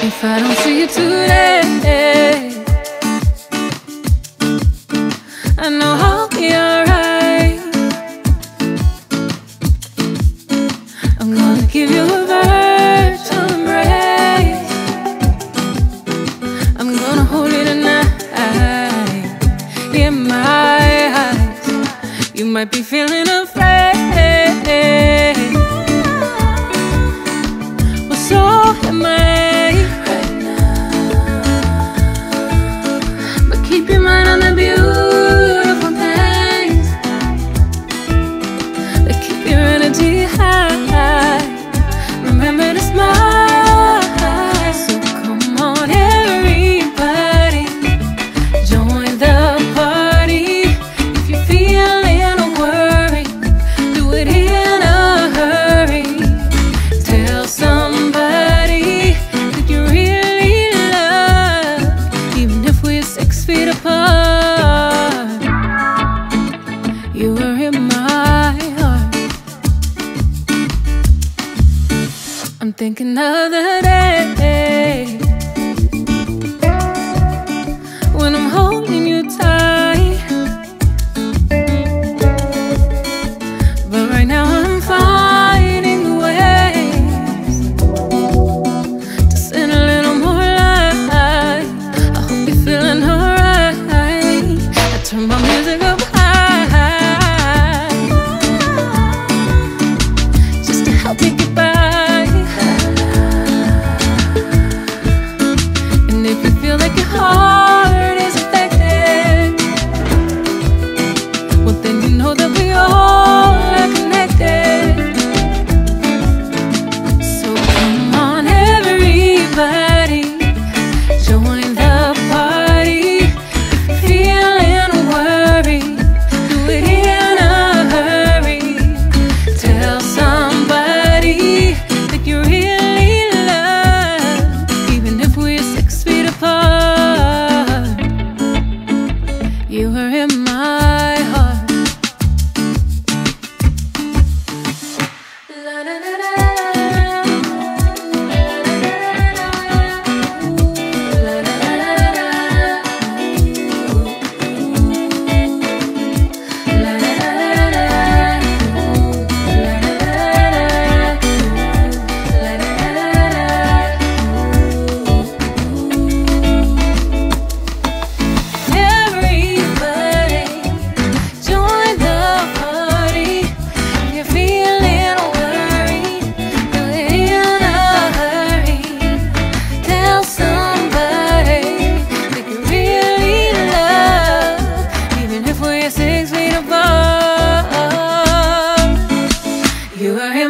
If I don't see you today, I know I'll be alright. I'm gonna give you a virtual embrace. I'm gonna hold you tonight. In my eyes, you might be feeling afraid. Well, so am I right now. But keep your mind on the beautiful things that keep your energy high. Remember to smile. So come on, everybody, join the party. If you're feeling worried, do it in a hurry. Tell somebody that you really love, even if we're 6 feet apart. You are in my heart. I'm thinking of the day when I'm holding you tight, but right now I'm finding ways to send a little more light. I hope you're feeling alright. I turn my music up high just to help me get by. And if you feel like your heart is affected, well then you know that we all are connected. So come on, everybody, join the party. If you're feeling worried, do it in a hurry. Tell somebody that you really love, even if we're 6 feet apart. You are in my heart. La, la, la, la, la, la, everybody, join the party. If you're feeling worried, do it in a hurry. Tell somebody that you really love, even if we're 6 feet apart. You are